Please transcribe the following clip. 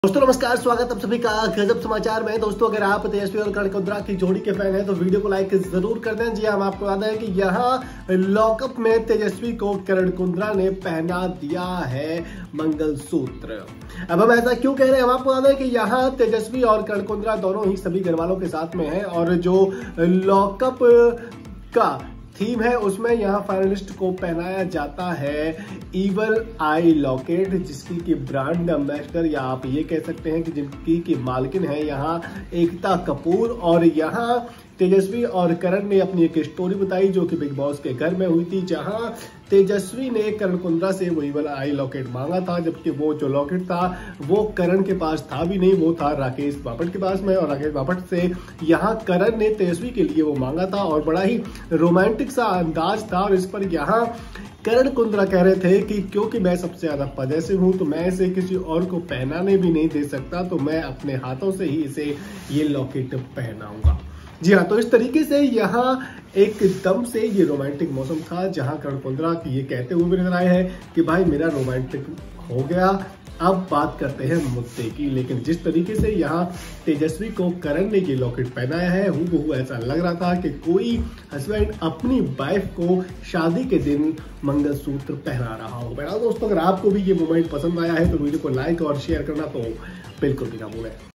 दोस्तों नमस्कार, स्वागत आप सभी का गजब समाचार में। दोस्तों अगर आप तेजस्वी और करण कुंद्रा की जोड़ी के फैन हैं तो वीडियो को लाइक जरूर कर दें। जी हम आपको बता दें कि यहाँ लॉकअप में तेजस्वी को करण कुंद्रा ने पहना दिया है मंगलसूत्र। अब हम ऐसा क्यों कह रहे हैं, हम आपको बता दें कि यहाँ तेजस्वी और करण कुंद्रा दोनों ही सभी घर वालों के साथ में हैं और जो लॉकअप का थीम है उसमें यहाँ फाइनलिस्ट को पहनाया जाता है ईवल आई लॉकेट, जिसकी की ब्रांड एम्बेसडर या आप ये कह सकते हैं कि जिनकी की मालकिन है यहाँ एकता कपूर। और यहाँ तेजस्वी और करण ने अपनी एक स्टोरी बताई जो कि बिग बॉस के घर में हुई थी, जहां तेजस्वी ने करण कुंद्रा से वो ईवल आई लॉकेट मांगा था, जबकि वो जो लॉकेट था वो करण के पास था भी नहीं, वो था राकेश बापट के पास में। और राकेश बापट से यहाँ करण ने तेजस्वी के लिए वो मांगा था और बड़ा ही रोमांटिक सा अंदाज था। और इस पर यहाँ करण कुंद्रा कह रहे थे कि क्योंकि मैं सबसे ज्यादा पॉजिटिव हूं तो मैं इसे किसी और को पहनाने भी नहीं दे सकता, तो मैं अपने हाथों से ही इसे ये लॉकेट पहनाऊंगा। जी हाँ, तो इस तरीके से यहाँ एकदम से ये रोमांटिक मौसम था, जहां करण कुंद्रा ये कहते हुए भी नजर आए हैं कि भाई मेरा रोमांटिक हो गया, अब बात करते हैं मुद्दे की। लेकिन जिस तरीके से यहाँ तेजस्वी को करण ने ये लॉकेट पहनाया है, हूबहू ऐसा लग रहा था कि कोई हस्बैंड अपनी वाइफ को शादी के दिन मंगलसूत्र पहना रहा हो। दोस्तों अगर आपको भी ये मोमेंट पसंद आया है तो वीडियो को लाइक और शेयर करना तो बिल्कुल भी ना भूलें।